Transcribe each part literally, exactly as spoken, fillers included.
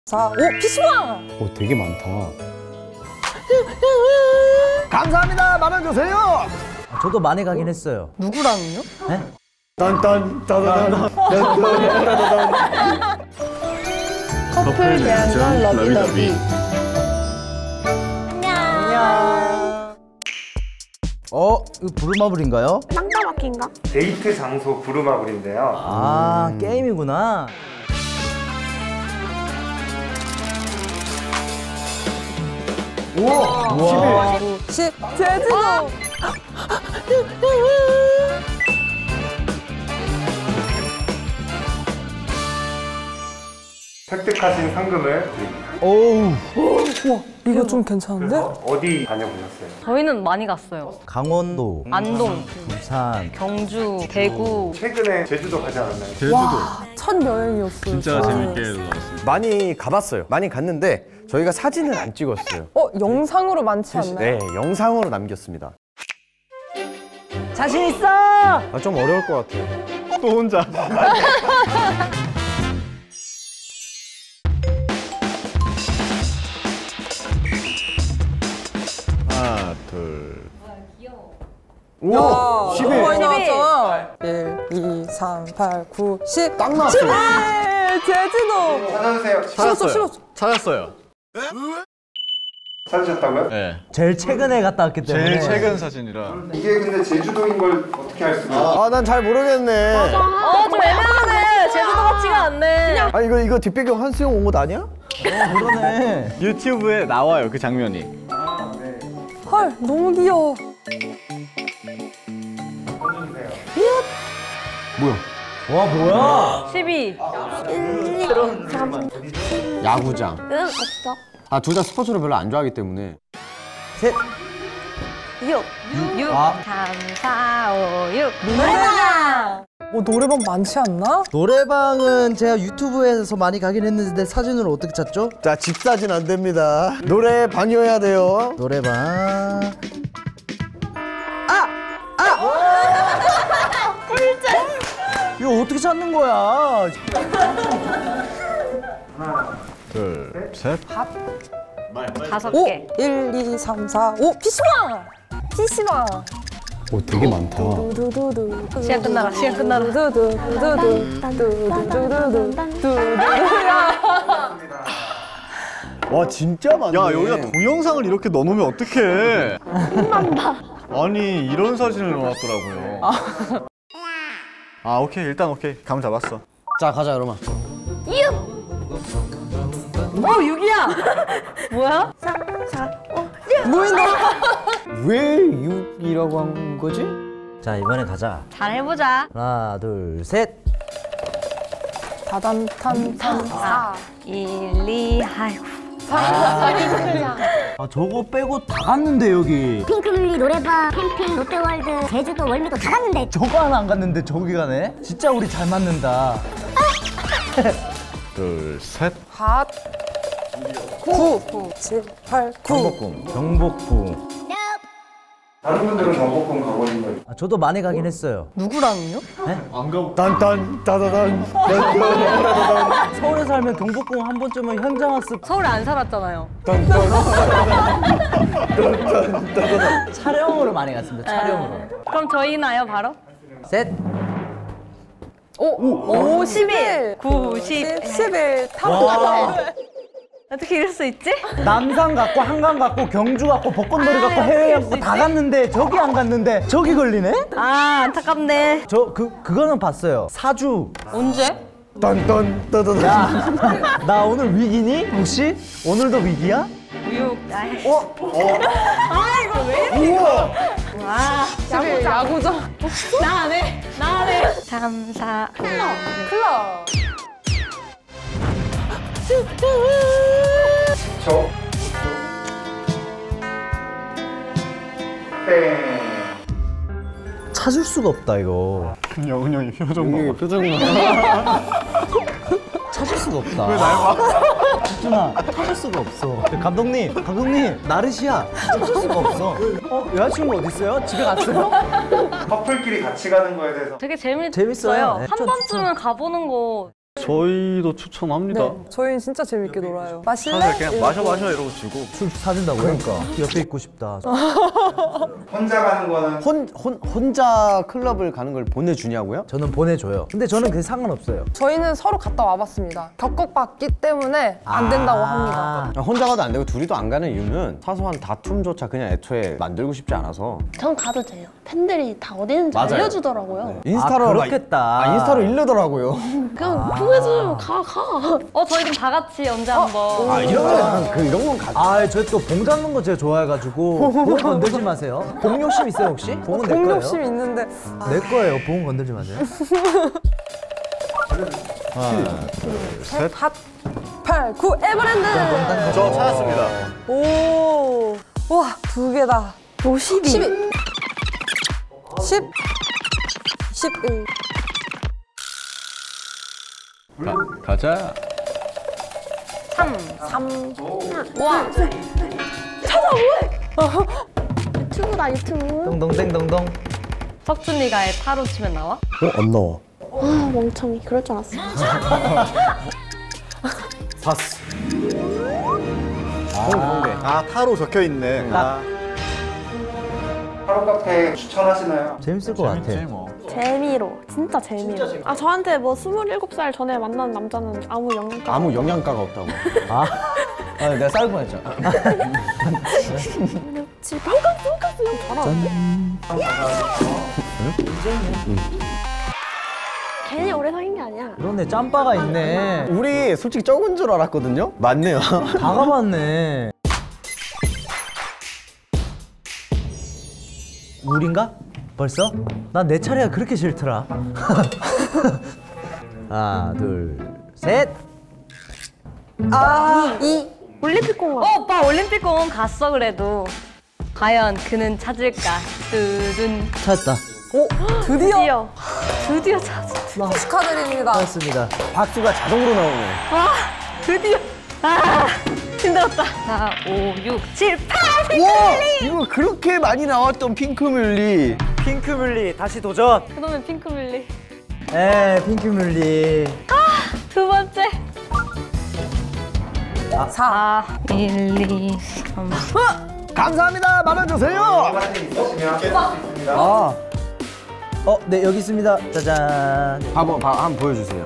사, 오, 피시방! 오, 되게 많다. 감사합니다. 만원 주세요. 아, 저도 많이 가긴 했어요. 누구랑요? 네? 딴딴 따다단 따다단. 커플 대한전 러비더비. 안녕. 어? 이거 부루마블인가요? 쌍따바퀴인가? 데이트 장소 부루마블인데요. 아, 음. 게임이구나. 우와! 십, 제주도! 획득하신 상금을 드립니다. 오우. 우와, 이거 좀 괜찮은데? 어디 다녀보셨어요? 저희는 많이 갔어요. 강원도, 안동, 부산. 경주, 대구. 최근에 제주도 가지 않았나요? 제주도 와, 첫 여행이었어요. 진짜 저는. 재밌게 놀았습니다. 많이 가봤어요. 많이 갔는데 저희가 사진을 안 찍었어요. 어, 영상으로 많지 않나요? 네, 영상으로 남겼습니다. 자신 있어! 아, 좀 어려울 것 같아요. 또 혼자. 하나, 둘. 오, 십일. 십일. 많이 나왔잖아. 일, 이, 삼, 팔, 구, 십. 딱 나왔어요. 네, 제주도! 찾아주세요. 싫었어, 싫었어. 찾았어요. 찾으셨다고요? 네. 제일 최근에 갔다 왔기 때문에. 제일 최근 사진이라. 이게 근데 제주도인 걸 어떻게 알 수가 있어요? 아, 난 잘 모르겠네. 어, 좀 애매하네. 제주도 같지가 않네. 아, 이거 이거 뒷배경 한수영 온 옷 아니야? 어, 그러네. 유튜브에 나와요, 그 장면이. 헐, 너무 귀여워. 뭐야? 와, 뭐야? 십이. 일, 이, 삼, 야구장. 은 없어. 아, 둘 다 스포츠를 별로 안 좋아하기 때문에. 셋. 육. 육. 아. 삼, 사, 오, 육. 노래방! 어, 노래방 많지 않나? 노래방은 제가 유튜브에서 많이 가긴 했는데 사진으로 어떻게 찾죠? 자, 집 사진 안 됩니다. 노래 방이어야 돼요. 노래방. 이거 어떻게 찾는 거야? 둘, 셋. 다섯 오! 개. 일, 이, 삼, 사, 오! 피시방! 피시방! 오, 되게 많다. 두두두두. 시간 끝나라, 시간 끝나라. 두두두두두. 두두두두두. 두두두야. 와, 진짜 많네. 야, 여기다 동영상을 이렇게 넣어놓으면 어떡해. 아니, 이런 사진을 넣어놨더라고요. 아, 오케이. 일단 오케이. 감 잡았어. 자, 가자, 여러분. 어, 육이야! 뭐야? 삼, 사, 오, 뭐인데? 왜 육이라고 한 거지? 자, 이번에 가자. 잘 해보자. 하나, 둘, 셋. 다담탐탐 사. 일, 이, 아이고. 아, 저거 빼고 다 갔는데, 여기. 핑크뮬리 노래방, 캠핑, 롯데월드, 제주도, 월미도 다 갔는데 저거 하나 안 갔는데 저기 가네? 진짜 우리 잘 맞는다. 둘, 셋. 핫. 구. 칠, 팔, 구. 경복궁. 경복궁. 다른 분들은 경복궁 가보신 거예요? 아, 저도 많이 가긴 했어요. 누구랑요? 딴딴 따다단 딴딴 서울에 살면 경복궁 한 번쯤은 현장 학습 서울에 안 살았잖아요. 촬영으로 많이 갔습니다. 촬영으로. 그럼 저희나요, 바로? 셋. 오, 오, 십일. 구십. 십일. 와. 어떻게 이럴 수 있지? 남산 갔고 한강 갔고 경주 갔고 벚꽃놀이 아, 갔고 해외 갔고 다 갔는데 저기 안 갔는데 저기 걸리네? 아, 안타깝네. 저 그 그거는 봤어요. 사주. 언제? 딴딴 따다단. 야, 나 오늘 위기니? 혹시? 오늘도 위기야? 육. 아이. 어? 아, 이거 왜 이래? 와. 십일. 야구장. 나 안 해. 나 안 해. 삼, 사, 오. 클럽. 저. 땡. 찾을 수가 없다 이거. 영은 형이 표정 이게 봐. 표정이 찾을 수가 없다. 왜 날 봐? 집준아, 찾을 수가 없어. 감독님, 감독님, 나르시야. 찾을 수가 없어. 어, 여자친구 어디 있어요? 집에 갔어요? 커플끼리 같이 가는 거에 대해서 되게 재밌, 재밌어요. 네, 한 좀- 번쯤은 가보는 거 저희도 추천합니다. 네, 저희는 진짜 재밌게 놀아요. 마실래? 사실 그냥 이러고. 마셔 마셔 이러고 주고. 술 사준다고요? 그러니까 옆에 있고 싶다. 혼자 가는 거는 혼, 혼, 혼자 클럽을 가는 걸 보내주냐고요? 저는 보내줘요. 근데 저는 그게 상관없어요. 저희는 서로 갔다 와봤습니다. 겪어봤기 때문에 안 된다고 합니다. 아, 혼자 가도 안 되고 둘이도 안 가는 이유는 사소한 다툼조차 그냥 애초에 만들고 싶지 않아서. 전 가도 돼요. 팬들이 다 어디 있는지 맞아요. 알려주더라고요. 인스타로 아, 막- 그렇겠다. 아, 인스타로 일르더라고요. 그냥 보내줘요. 가, 가. 어 저희 좀 다 같이 언제 한번. 아 이런 건 그 이런 건 가. 아, 저 또 봉 잡는 거 제가 좋아해가지고 봉 건들지 마세요. 봉 욕심 있어요 혹시? 봉은 내 공 거예요. 욕심 있는데 내 거예요. 봉 건들지 마세요. 핫, 팔, 구 에버랜드! 저 찾았습니다. 오, 와, 두 개다. 오십이. 십이. 십. 십일. 가, 가자. 삼. 삼. 와. 유튜브다, 유튜브. 동동땡동동. 석준이가 타로 치면 나와? 어? 안 나와. 아, 멍청이. 그럴 줄 알았어. 봤어. 아 타로 적혀 있네. 아, 하루 카페 추천하시나요? 재밌을 것 같아. 재밌지 뭐. 재미로. 진짜 재미로. 아, 저한테 뭐 스물일곱 살 전에 만난 남자는 아무 영향가. 아무 영양가가 없다고. 아, 아, 내가 쌀 뻔했잖아. 지 방금 쏘갔어. 형 잘하는데? 괜히 오래 사귄 게 아니야. 그러네. 짬바가 있네. 우리 솔직히 적은 줄 알았거든요. 맞네요. 다 가봤네. 우린가? 벌써? 난 내 차례가 그렇게 싫더라. 하나, 둘, 셋. 아, 이. 올림픽 공원. 어 오빠 올림픽 공원 갔어 그래도. 과연 그는 찾을까? 뚜둔. 찾았다. 오, 드디어 드디어. 드디어 찾았. 축하드립니다. 찾았습니다. 박수가 자동으로 나오네. 아 드디어. 아 힘들었다. 사, 오, 육, 칠, 팔. 와! 이거 그렇게 많이 나왔던 핑크뮬리. 핑크뮬리 다시 도전. 그놈의 핑크뮬리. 에, 핑크뮬리. 두 번째. 사. 사, 일, 이, 삼. 감사합니다. 만원 주세요. 관심 있으시면 깰수 있습니다. 아. 어, 네, 여기 있습니다. 짜잔. 한번 봐, 한번 보여주세요.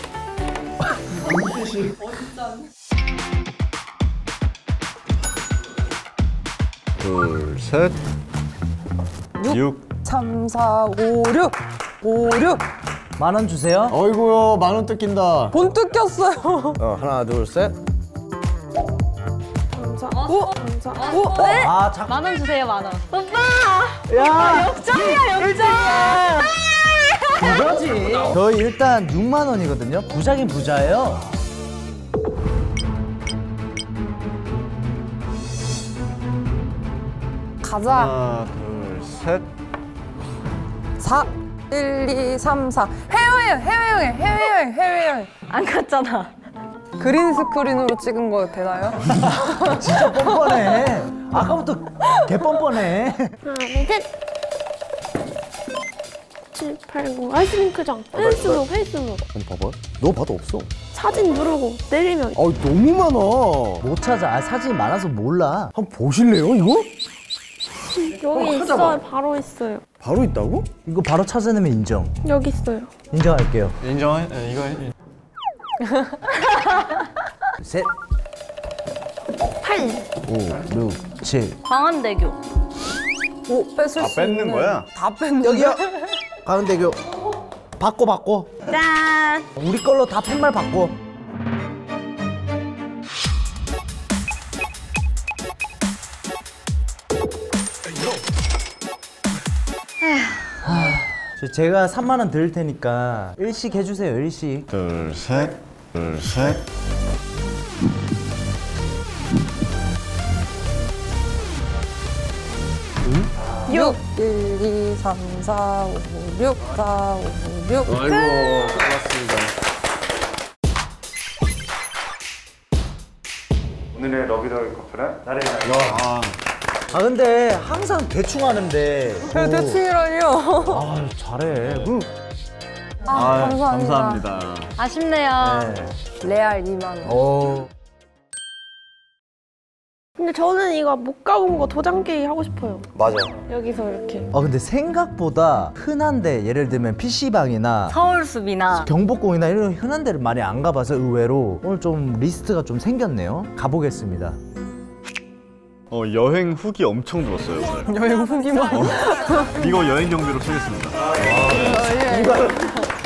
둘, 셋, 육. 삼, 사, 오, 육. 오, 육. 만 원 주세요. 어이구요, 만 원 뜯긴다. 본 뜯겼어요. 어, 하나, 둘, 셋. 감사. 오, 감사. 오, 네? 아, 자, 만 원 주세요 만 원. 오빠. 야, 역전이야 역전. 그거지. 저희 일단 육만 원이거든요. 부자긴 부자예요. 가자. 하나, 둘, 셋. 사, 일, 이, 삼, 사. 해외여행, 해외여행, 해외여행, 해외여행. 안 갔잖아. 그린 스크린으로 찍은 거 되나요? 진짜 뻔뻔해. 아까부터 개 뻔뻔해. 하나, 둘, 셋. 칠, 팔, 구. 아이스링크장. 페이스북, 페이스북. 아니, 봐봐. 너 봐도 없어. 사진 누르고 내리면. 아, 너무 많아. 못 찾아. 아, 사진이 많아서 몰라. 한번 보실래요, 이거? 여기 있어요. 바로 있어요. 바로 있다고? 이거 바로 찾아내면 인정. 여기 있어요. 인정할게요. 인정해. 네, 이거 인- 셋, 팔. 오, 육, 칠. 광안대교. 오, 뺏을 아, 수 뺏는 있는. 거야? 다 뺐는데. 여기요. 가운데교. 바꿔, 바꿔. 짠. 우리 걸로 다 팻말 바꿔. 저 제가 삼만 원 드릴 테니까 일식 해주세요. 일식. 둘, 셋, 둘, 셋. 육, 일, 이, 삼, 사, 오, 육, 사, 오, 육. 아이고, 고맙습니다. 오늘의 러비더비 커플은 나를 아, 아 근데 항상 대충 하는데. 그 대충이라니요. 아 잘해. 그 아, 감사합니다. 감사합니다. 아쉽네요. 레알 이만 원. 오. 근데 저는 이거 못 가본 거 도장 깨기 하고 싶어요. 맞아. 여기서 이렇게. 어 근데 생각보다 흔한데 예를 들면 피시방이나 서울숲이나 경복궁이나 이런 흔한 데를 많이 안 가봐서 의외로 오늘 좀 리스트가 좀 생겼네요. 가보겠습니다. 어, 여행 후기 엄청 들었어요, 오늘. 여행 후기만. 이거 여행 경비로 쓰겠습니다. 예.